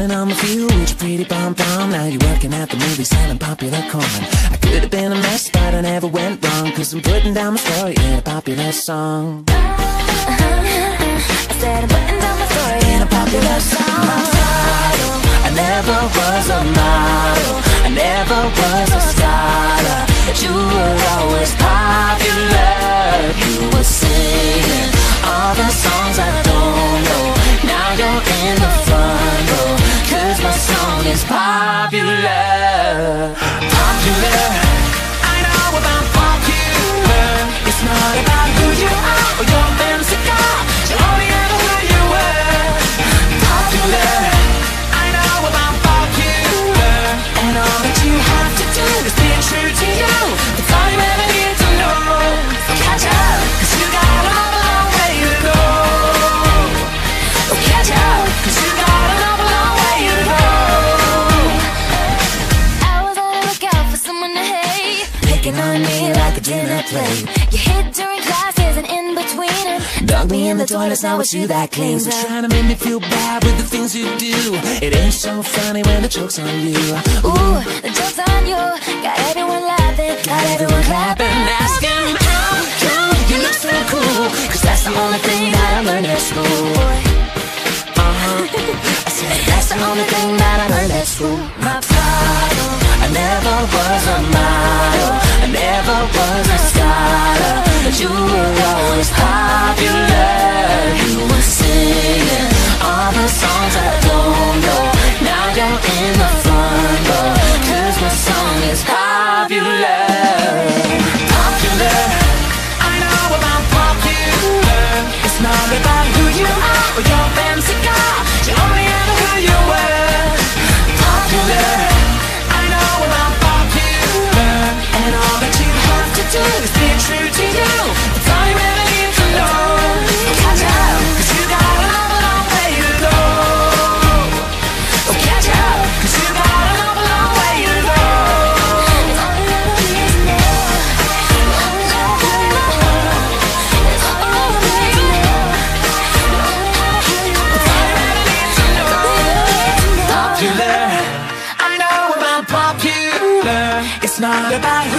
Running on my future, pretty pom-pom. Now you're working at the movie selling popular corn. I could have been a mess, but I never went wrong, 'cause I'm putting down my story in a popular song. I said I'm putting down my story in a popular song. My title, I never was a model, I never was a scholar, but you were always popular. You were singing all the songs I don't know. Now you're in the front row, 'cause my song is popular. Popular, I know about popular. It's not about who you are or your fancy car, you only ever who you were. Popular, I know about popular. And all that you have to do is be true to you. That's all you ever need to know. So catch up, 'cause you got an awful long way to go. So catch up, 'cause you got an awful long way to go. I was on the lookout for someone to hate, Picking on me like a dinner plate. you hid during classes and in between, and Dug me in the toilet's now it's you that cleans. They're trying to make me feel bad with the things you do. It ain't so funny when the joke's on you. ooh, the joke's on you. Got everyone laughing, Got everyone clapping, asking how come you look so cool, 'cause that's the only thing that I learned at school. I said that's the only thing that I learned at school. My problem, I never was a model, I never was a scholar, but you were always popular. You were singing all the songs I don't know. Now you're in the front row, 'cause my song is popular. Popular, I know about popular. It's not about who you are or your fancy car, you only ever who you were. Popular, I know about popular. And all that you have to do is be true to you. That's all you ever need to know. Catch up, 'cause you got an awful long way to go. Catch up, 'cause you got an awful long way to go. it's all you ever need to know. All you ever need to know. It's all you ever need to know. That's all you ever need to know. Popular, I know about popular. It's not about